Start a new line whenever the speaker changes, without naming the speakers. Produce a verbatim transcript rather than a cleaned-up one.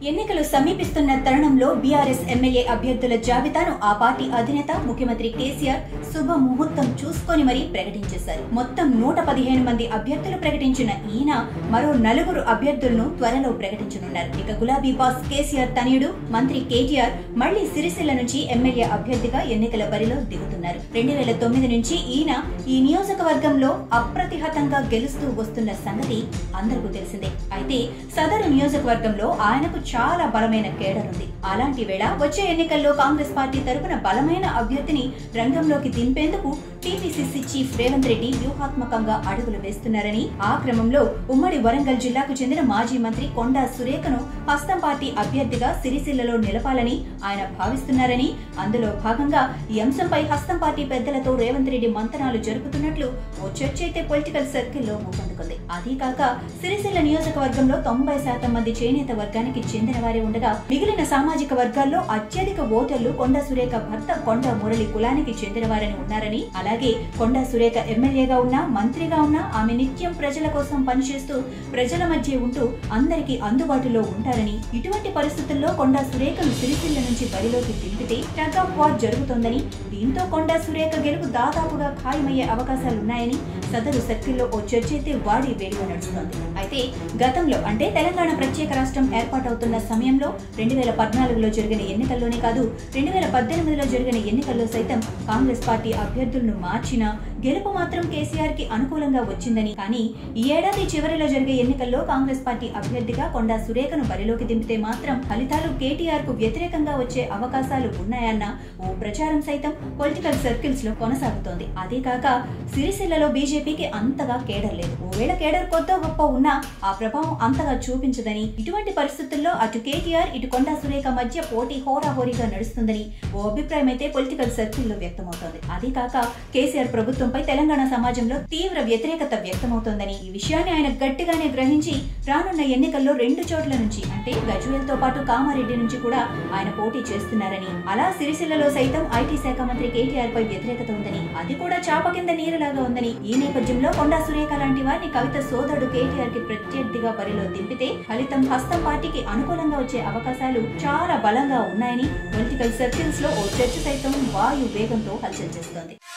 ఎన్నికలు సమీపిస్తున్న తరుణంలో బీఆర్ఎస్ ఎమ్మెల్యే అభ్యర్థుల జాబితాను ఆ పార్టీ అధినేత ముఖ్యమంత్రి కేసీఆర్ శుభ ముహూర్తం చూసుకొని మరీ ప్రకటించేశారు. మొత్తం నూట పదిహేను మంది అభ్యర్థులు ప్రకటించిన ఈయన మరో నలుగురు అభ్యర్థులను త్వరలో ప్రకటించనున్నారు. ఇక గులాబీ బాస్ కేసీఆర్ తనయుడు మంత్రి కేటీఆర్ మళ్లీ సిరిసిల్ల నుంచి ఎమ్మెల్యే అభ్యర్థిగా ఎన్నికల బరిలో దిగుతున్నారు. రెండు వేల తొమ్మిది నుంచి ఈయన ఈ నియోజకవర్గంలో అప్రతిహతంగా గెలుస్తూ వస్తున్న సంగతి అందరికీ తెలిసిందే. అయితే సదరు నియోజకవర్గంలో ఆయనకు చాలా బలమైన కేడర్ ఉంది. అలాంటి వేళ వచ్చే ఎన్నికల్లో కాంగ్రెస్ పార్టీ తరపున బలమైన అభ్యర్థిని రంగంలోకి దింపేందుకు టీపీసీసీ చీఫ్ రేవంత్ రెడ్డి వ్యూహాత్మకంగా అడుగులు వేస్తున్నారని, ఆ క్రమంలో ఉమ్మడి వరంగల్ జిల్లాకు చెందిన మాజీ మంత్రి కొండా సురేఖను హస్తం పార్టీ అభ్యర్థిగా సిరిసిల్లలో నిలపాలని ఆయన భావిస్తున్నారని, అందులో భాగంగా ఈ అంశంపై హస్తం పార్టీ పెద్దలతో రేవంత్ రెడ్డి మంతనాలు జరుపుతున్నట్లు ఓ చర్చ అయితే పొలిటికల్ సర్కిల్లో ఊపందుకుంది. అదీ కాక సిరిసిల్ల నియోజకవర్గంలో తొంభై శాతం మంది చేనేత వర్గానికి చెందిన వారే ఉండగా మిగిలిన సామాజిక వర్గాల్లో అత్యధిక ఓటర్లు కొండా సురేఖ భర్త కొండా మురళి కులానికి చెందిన వారని ఉన్నారని, అలాగే కొండా సురేఖ ఎమ్మెల్యేగా ఉన్నా మంత్రిగా ఉన్నా ఆమె నిత్యం ప్రజల కోసం పనిచేస్తూ ప్రజల మధ్య ఉంటూ అందరికీ అందుబాటులో ఉంటారని, ఇటువంటి పరిస్థితుల్లో కొండా సురేఖను సిరిసిల్ల నుంచి బరిలోకి దింపితే టగ్ ఆఫ్ వార్ జరుగుతోందని, దీంతో కొండా సురేఖ గెలుపు దాదాపుగా ఖాయమయ్యే అవకాశాలున్నాయని సదరు సర్కిల్లో ఓ చర్చ అయితే వాడి వేడిగా నడుస్తోంది. అయితే గతంలో అంటే తెలంగాణ ప్రత్యేక రాష్ట్రం ఏర్పాటవుతున్న సమయంలో రెండు వేల పద్నాలుగులో జరిగిన ఎన్నికల్లోనే కాదు రెండు వేల పద్దెనిమిదిలో జరిగిన ఎన్నికల్లో సైతం కాంగ్రెస్ పార్టీ అభ్యర్థులను మార్చినా గెలుపు మాత్రం కేసీఆర్ కి అనుకూలంగా వచ్చిందని, కానీ ఈ ఏడాది చివరిలో జరిగే ఎన్నికల్లో కాంగ్రెస్ పార్టీ అభ్యర్థిగా కొండా సురేఖను బరిలోకి దింపితే మాత్రం ఫలితాలు కేటీఆర్ కు వ్యతిరేకంగా వచ్చే అవకాశాలు ఉన్నాయన్న ఓ ప్రచారం సైతం పొలిటికల్ సర్కిల్స్ లో కొనసాగుతోంది. అదే కాక సిరిసిల్లలో బీజేపీకి అంతగా కేడర్ లేదు. ఓవేళ కేడర్ కొత్త గొప్ప ఉన్నా ఆ ప్రభావం అంతగా చూపించదని, ఇటువంటి పరిస్థితుల్లో అటు కేటీఆర్ ఇటు కొండా సురేఖ మధ్య పోటీ హోరాహోరీగా నడుస్తుందని ఓ అభిప్రాయం అయితే పొలిటికల్ సర్కిల్లో వ్యక్తమవుతోంది. అదే కాక కేసీఆర్ ప్రభుత్వంపై తెలంగాణ సమాజంలో తీవ్ర వ్యతిరేకత వ్యక్తమవుతోందని, ఈ విషయాన్ని ఆయన గట్టిగానే గ్రహించి రానున్న ఎన్నికల్లో రెండు చోట్ల నుంచి అంటే గజ్వేల్ తో పాటు కామారెడ్డి నుంచి కూడా ఆయన పోటీ చేస్తున్నారని, అలా సిరిసిల్లలో సైతం ఐటీ శాఖ మంత్రి కేటీఆర్ పై వ్యతిరేకత ఉందని, అది కూడా చాప కింద నీరులాగా ఉందని, ఈ నేపథ్యంలో కొండా సురేఖ లాంటి వారిని కవిత సోదరుడు కేటీఆర్ కి ప్రత్యర్థిగా బరిలో దింపితే ఫలితం హస్తం పార్టీకి అనుకూలంగా వచ్చే అవకాశాలు చాలా బలంగా ఉన్నాయని పొలిటికల్ సర్కిల్స్ లో ఓ చర్చ సైతం వాయు వేగంతో హల్చల్ చేస్తోంది.